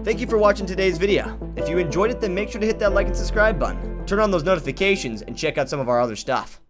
Thank you for watching today's video. If you enjoyed it, then make sure to hit that like and subscribe button. Turn on those notifications and check out some of our other stuff.